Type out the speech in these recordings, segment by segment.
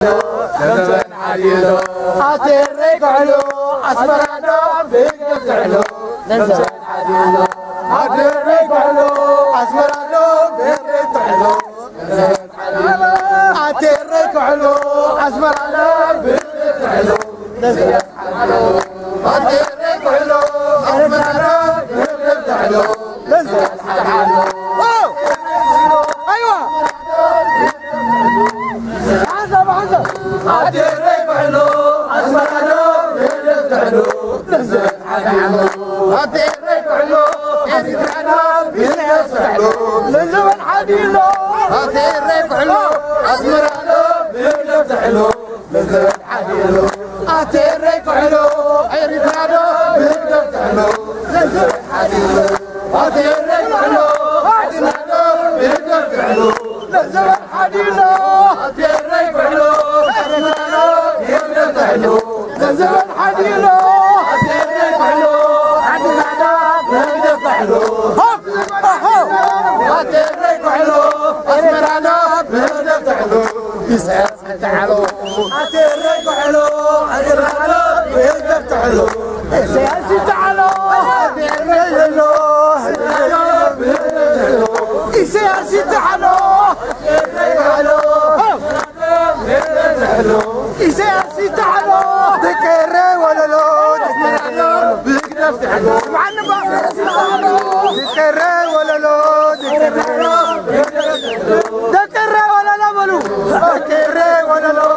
نزل حديده عتيرك علو أسمرنا بيقدر تعلو نزل حديده عتيرك علو أسمرنا بيقدر تعلو نزل حديده عتيرك علو أسمرنا بيقدر تعلو نزل حديده عتيرك علو أسمرنا بيقدر تعلو نزل حديده أيوة عتيرك علو أسمرنا بيقدر تعلو نزل حديده عتيرك علو أسمرنا بيقدر تعلو نزل حديده عتيرك علو أسمرنا بيقدر تعلو نزل حديده عتيرك علو أسمرنا بيقدر تعلو نزل حديده عتيرك علو أسمرنا بيقدر تعلو نزل حديده عتيرك علو أسمرنا بيقدر تعلو نزل حديده عتيرك علو أسمرنا بيقدر تعلو عتيرك علو أسمرنا بيقدر تعلو يسعد تعلو عتيرك علو أسمرنا بيقدر تعلو يسعد تعلو عتيرك علو أسمرنا بيقدر تعلو يسعد تعلو عتيرك علو أسمرنا بيقدر تعلو يسعد تعلو ذكرى ولا لو أسمرنا بيقدر تعلو معنا بقى ذكرى ولا لو ذكرى ولا لا بلو ذكرى ولا لو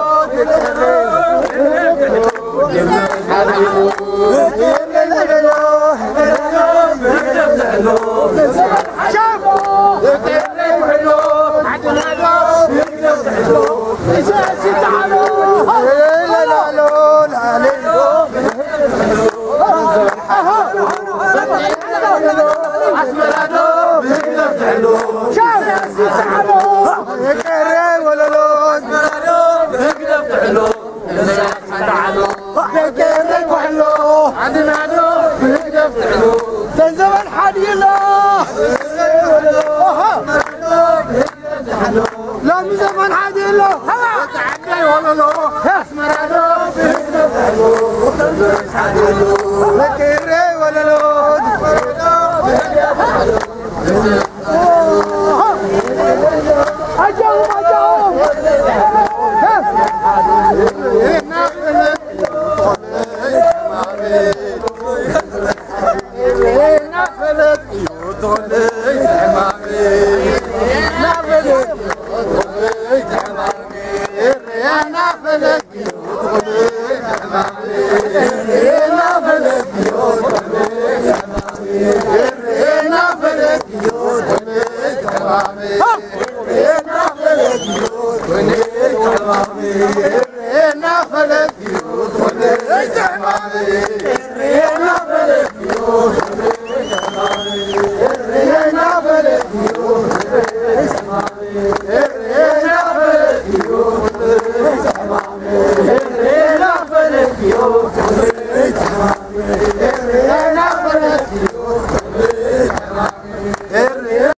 تنزل الحديده لا من زمان حديده تعدي ولا لا اسمرانو تنزل الحديده ذكرى ولا لا اجاوب نافلت